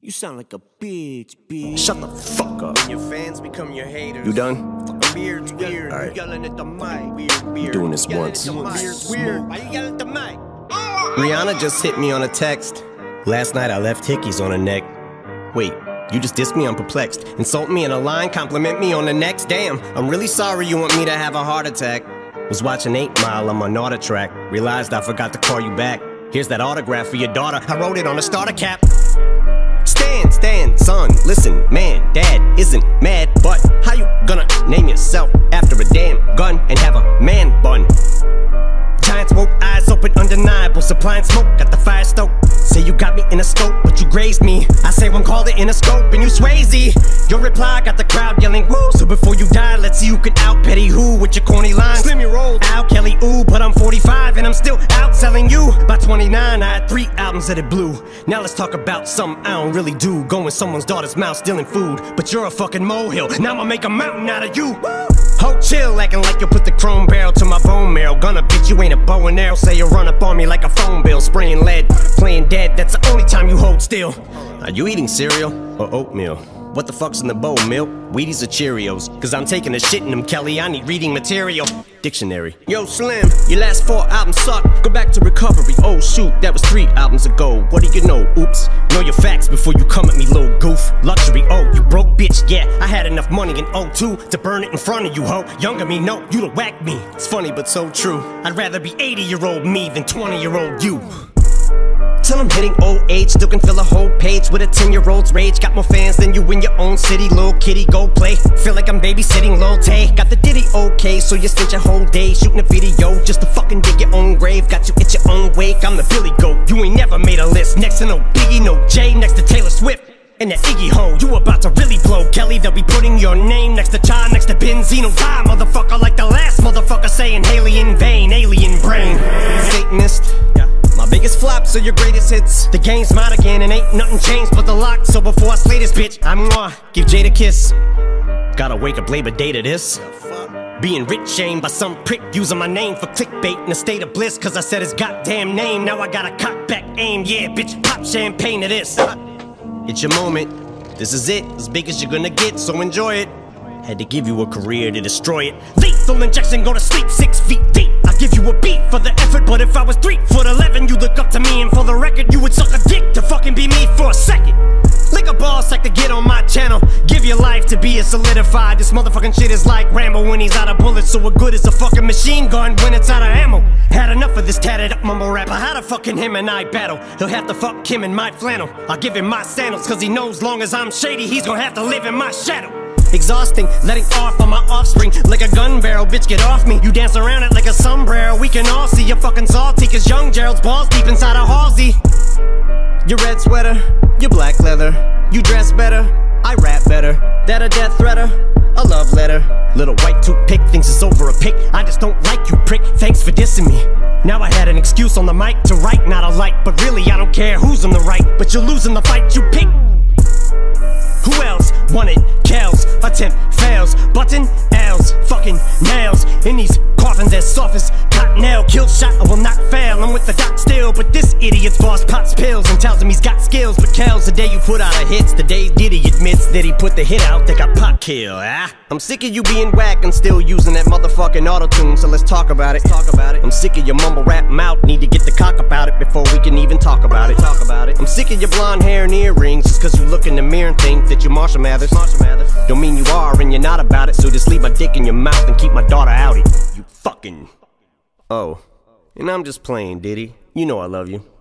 You sound like a bitch. Shut the fuck up. Your fans become your haters. You done? Fucking weird's weird. All right. You yelling at the mic. Weird. Doing this once. Weird's weird. Why you yelling at the mic? Rihanna just hit me on a text. Last night I left hickeys on her neck. Wait, you just dissed me on Perplexed. Insult me in a line, compliment me on the next. Damn, I'm really sorry you want me to have a heart attack. Was watching 8 Mile on my Nordic Track. Realized I forgot to call you back. Here's that autograph for your daughter. I wrote it on a starter cap. Stand, son, listen, man, dad isn't mad, but how you gonna name yourself after a damn gun and have a man bun? Giants woke, eyes open, undeniable, supplying smoke, got the fire stoked. Say you got me in a scope, but you grazed me. I say one call the Interscope and you Swayze. Your reply got the crowd yelling woo. So before you die, let's see who can out petty who with your corny lines. Slim your roll, Al Kelly, ooh, but I'm 45 and I'm still outselling you. By 29, I had 3 albums that it blew. Now let's talk about something I don't really do. Go in someone's daughter's mouth stealing food, but you're a fucking molehill. Now I'ma make a mountain out of you. Ho, chill, acting like you put the chrome barrel to my bone marrow. Gonna bitch, you ain't a bow and arrow. Say you run up on me like a phone bill. Spraying lead, playing dead, that's the only time you hold still. Are you eating cereal or oatmeal? What the fuck's in the bowl, milk? Wheaties or Cheerios? Cause I'm taking a shit in them, Kelly, I need reading material. Dictionary. Yo, Slim, your last 4 albums suck. Go back to recovery. Oh shoot, that was 3 albums ago. What do you know? Oops. Know your facts before you come at me, little goof. Luxury, oh, you broke bitch, yeah. I had enough money in 02 to burn it in front of you, ho. Younger me, no, you'd have whacked me. It's funny but so true. I'd rather be 80-year-old me than 20-year-old you. Till I'm hitting old age, still can fill a whole page with a 10-year-old's rage. Got more fans than you in your own city, little kitty, go play. Feel like I'm babysitting Lil Tay. Got the ditty okay, so you spent your whole day shooting a video just to fucking dig your own grave. Got you at your own wake, I'm the Billy Goat. You ain't never made a list, next to no Biggie, no Jay, next to Taylor Swift. And that Iggy ho, you about to really blow, Kelly. They'll be putting your name next to Chai, next to Benzino. Die, motherfucker, like the last motherfucker saying Haley in vain, alien brain. Satanist. My biggest flops are your greatest hits. The game's mine again and ain't nothing changed but the lock. So before I slay this bitch, I'm gonna give Jade a kiss. Gotta wake up Labor Day to this. Being rich shamed by some prick using my name for clickbait in a state of bliss. Cause I said his goddamn name, now I gotta cock back aim. Yeah, bitch, pop champagne to this. It's your moment, this is it, as big as you're gonna get, so enjoy it. Had to give you a career to destroy it. Lethal injection, go to sleep 6 feet deep. I give you a beat for the effort, but if I was 3'11", you look up to me, and for the record, you would suck a dick to fucking be me for a second. Lick a ball sack to get on my channel. Give your life to be a solidified. This motherfucking shit is like Rambo when he's out of bullets, so what good is a fucking machine gun when it's out of ammo? Had enough of this tatted up mumble rapper. How the fucking him and I battle? He'll have to fuck him in my flannel. I'll give him my sandals, cause he knows long as I'm shady, he's gonna have to live in my shadow. Exhausting, letting off on my offspring like a gun barrel, bitch get off me. You dance around it like a sombrero, we can all see you're fucking salty. Cause young Gerald's balls deep inside a Halsey. Your red sweater, your black leather. You dress better, I rap better. That a death threater, a love letter. Little white toothpick thinks it's over a pick. I just don't like you, prick, thanks for dissing me. Now I had an excuse on the mic to write, not a light. But really I don't care who's on the right, but you're losing the fight you pick. Who else wanted Kells? Attempt fails, button L's, fucking nails in these coffins as soft as cottonelle. Killshot, I will not fail. I'm with the doc still, but this idiot's boss pops pills and tells him he's got skills. But Kells, the day you put out a hits, the day Diddy admits that he put the hit out that got pop kill. I'm sick of you being whack and still using that motherfucking auto-tune, so let's talk about it. I'm sick of your mumble rap mouth, need to get the cock about it before we can even talk about it. I'm sick of your blonde hair and earrings, just cause you look in the mirror and think that you're Marshall Mathers. Don't mean you are and you're not about it, so just leave my dick in your mouth and keep my daughter out it. You fucking... Oh, and I'm just playing, Diddy. You know I love you.